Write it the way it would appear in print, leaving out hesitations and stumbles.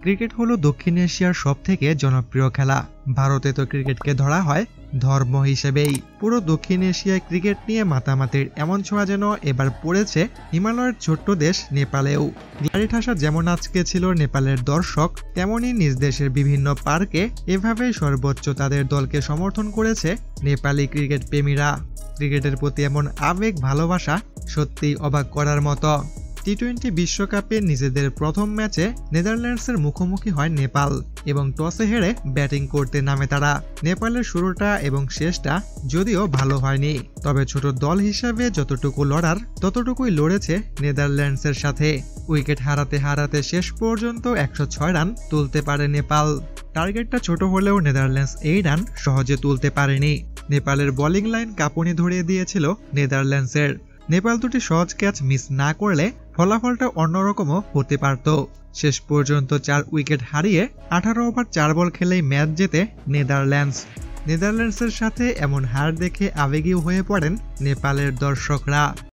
Cricket হলো দক্ষিণ এশিয়ার সবথেকে জনপ্রিয় খেলা। ভারতে তো ক্রিকেটকে ধরা হয় ধর্ম হিসেবেই। পুরো দক্ষিণ এশিয়ায় ক্রিকেট নিয়ে মাতামাতির এমন ছোঁয়া যেন এবার পড়েছে হিমালয়ের ছোট্ট দেশ নেপালেও। গাড়ি ঠাসা যেমন আজকে ছিল নেপালের দর্শক, তেমনি নিজ দেশের বিভিন্ন পার্কে এভাবেই সর্বোচ্চ তাদের দলকে সমর্থন করেছে নেপালি ক্রিকেট প্রেমীরা। ক্রিকেটের প্রতি এমন আবেগ ভালোবাসা সত্যিই অবাক করার মতো। টি-20 বিশ্বকাপে নিজেদের প্রথম ম্যাচে নেদারল্যান্ডসের মুখোমুখি হয় নেপাল এবং টসে হেরে ব্যাটিং করতে নামে তারা। নেপালের শুরুটা এবং শেষটা যদিও ভালো হয়নি, তবে ছোট দল হিসাবে যতটুকু লড়ার ততটুকুই লড়েছে নেদারল্যান্ডসের সাথে। উইকেট হারাতে হারাতে শেষ পর্যন্ত 106 রান তুলতে পারে নেপাল। টার্গেটটা ছোট হলেও নেদারল্যান্ডস এই রান সহজে তুলতে পারেনি। নেপালের বোলিং লাইন কাঁপুনি ধরিয়ে দিয়েছিল নেদারল্যান্ডসের। নেপাল দুটি সহজ ক্যাচ মিস না করলে ফলাফলটা অন্যরকমও হতে পারত। শেষ পর্যন্ত 4 উইকেট হারিয়ে 18 ওভার 4 বল খেলেই ম্যাচ জেতে নেদারল্যান্ডসের সাথে এমন হার দেখে আবেগী হয়ে পড়েন নেপালের দর্শকরা।